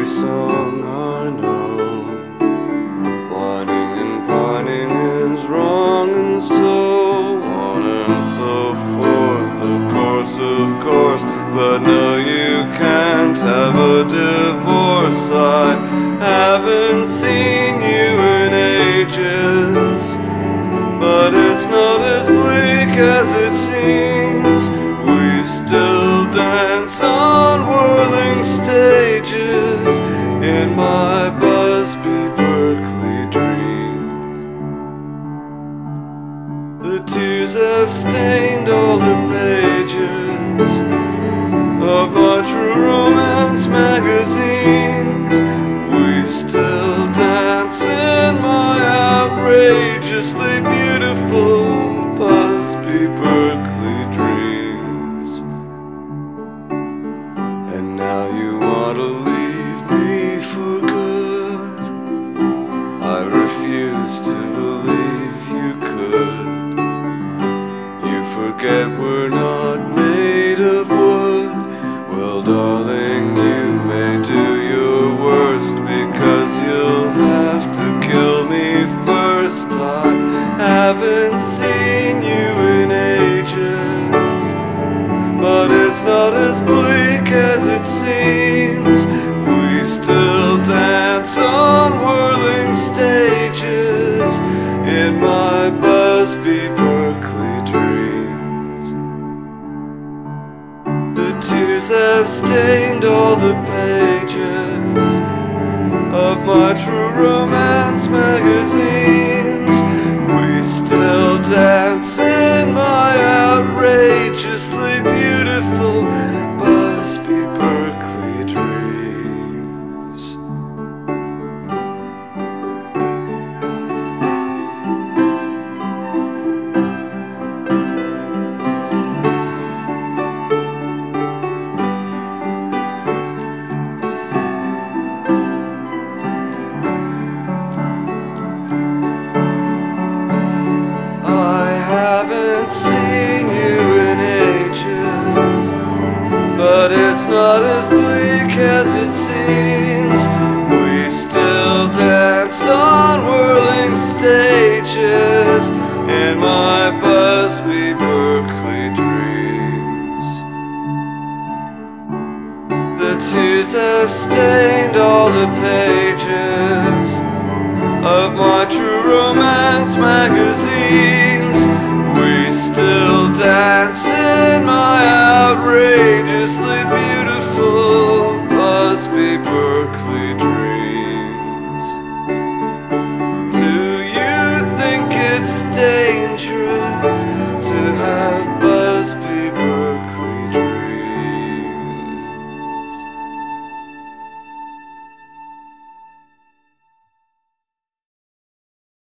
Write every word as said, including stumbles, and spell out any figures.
every song I know. Whining and pining is wrong, and so on and so forth. Of course, of course, but no, you can't have a divorce. I haven't seen you in ages, but it's not as bleak as it seems. We still dance on whirling stages in my Busby Berkeley dreams. The tears have stained all the pages of my True Romance magazines. We still dance in my outrageously beautiful Busby Berkeley dreams. And now you want to leave me for good. I refuse to believe you could. You forget we're not made of wood. Well, darling, you may do your worst, because you'll have to kill me first. I haven't seen you in ages, but it's not as bleak as it seems. We still dance on whirling stages in my Busby Berkeley dreams. The tears have stained all the pages of my True Romance magazines. We still dance in my outrageously beautiful Busby Berkeley dreams. Seen you in ages, but it's not as bleak as it seems. We still dance on whirling stages in my Busby Berkeley dreams. The tears have stained all the pages of my True Romance magazines. We still dance in my outrageously